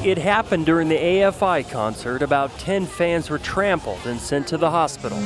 It happened during the AFI concert. About 10 fans were trampled and sent to the hospital.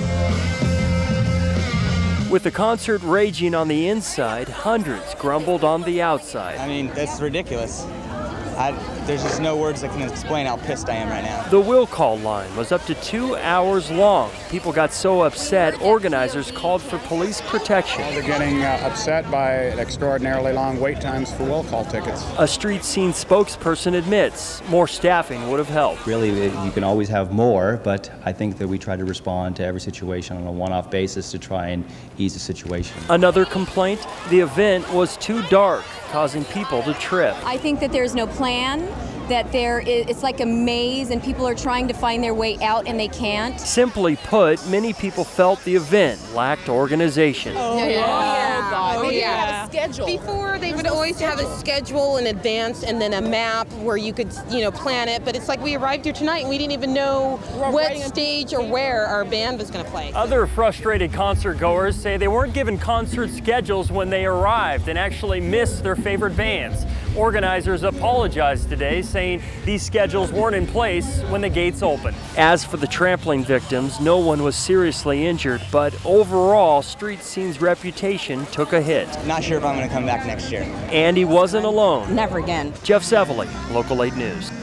With the concert raging on the inside, hundreds grumbled on the outside. I mean, that's ridiculous. There's just no words that can explain how pissed I am right now. The will call line was up to 2 hours long. People got so upset, organizers called for police protection. They're getting upset by extraordinarily long wait times for will call tickets. A street scene spokesperson admits more staffing would have helped. Really, you can always have more, but I think that we try to respond to every situation on a one-off basis to try and ease the situation. Another complaint, the event was too dark, causing people to trip. I think that there's no plan, that it's like a maze and people are trying to find their way out and they can't. Simply put, many people felt the event lacked organization. Schedule. Before, they would always have a schedule in advance and then a map where you could, plan it. But it's like we arrived here tonight and we didn't even know what stage or where our band was going to play. Other frustrated concert goers say they weren't given concert schedules when they arrived and actually missed their favorite bands. Organizers apologized today, saying these schedules weren't in place when the gates opened. As for the trampling victims, no one was seriously injured, but overall, street scene's reputation took a hit. Not sure if I'm going to come back next year. And he wasn't alone. Never again. Jeff Sevely, Local 8 News.